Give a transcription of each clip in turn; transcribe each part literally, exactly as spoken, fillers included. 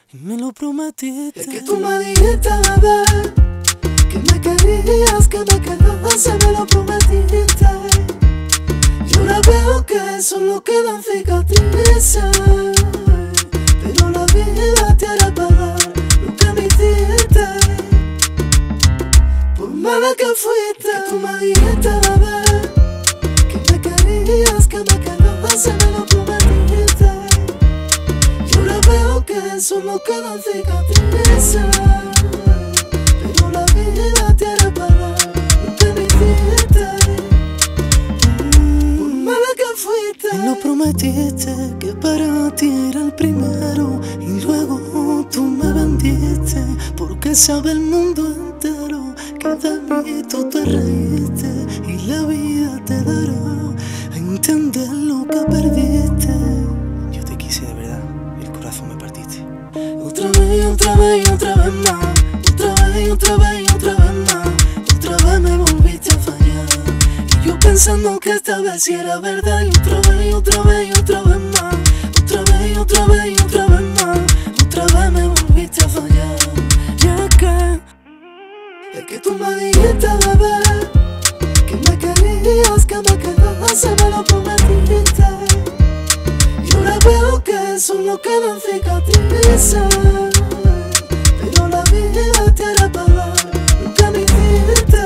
y me lo prometiste. Es que tú me dijiste, bebé, que me querías, que me quedabas, se me lo prometiste. Y ahora veo que solo quedan cicatrices, pero la vida te hará pagar lo que me hiciste. Por mala que fuiste, que tú me dijiste, bebé, que me querías, que me quedabas, se me lo prometiste. Y ahora veo que solo quedan cicatrices, pero la vida te hará pagar lo que me hiciste. Por mala que fuiste, Me lo prometiste, que para ti era el primero, y luego tú me vendiste, porque sabe el mundo entero que de mí tú te reíste, y la vida te dará a entender lo que perdiste. Yo te quise de verdad, y el corazón me partiste. otra vez, otra vez y otra vez más, otra vez y otra vez y otra vez más, otra vez me volviste a fallar, y yo pensando que esta vez sí era verdad. Y otra vez y otra vez y otra vez más, otra vez y otra vez y otra vez más, otra vez me volviste a fallar. Ya que es que tú me dijiste, bebé, que me querías, que me quedabas, se me lo prometiste. Y ahora veo que solo quedan cicatrices, pero la vida te hará pagar lo que me hiciste.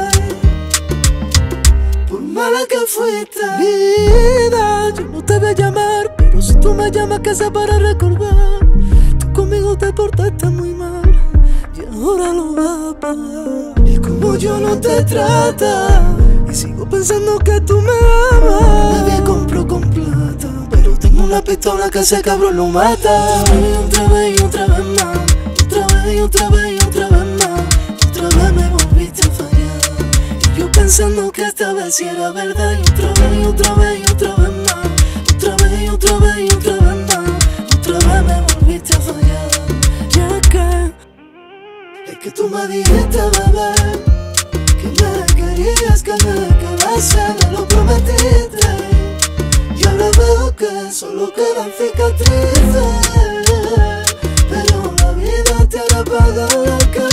Por mala que fuiste, vida, yo no te voy a llamar, pero si tú me llamas que sea para recordar. Tú conmigo te portaste muy mal, y ahora lo vas a pagar. Y como yo no te trata, y sigo pensando que tú me amas. Nadie compró con plata, pero tengo una pistola que ese cabrón lo mata. Otra vez y otra vez y otra vez más, otra vez y otra vez y otra vez más, otra vez me volviste a fallar, y yo pensando que esta vez sí era verdad. Y otra vez y otra vez y otra vez más, otra vez y otra vez y otra vez más, otra vez me volviste a fallar. Ya que es que tú me dijiste, bebé, que me querías, que me quedase, me lo prometiste. Y ahora veo que solo quedan cicatrices, pero la vida te hará pagar lo que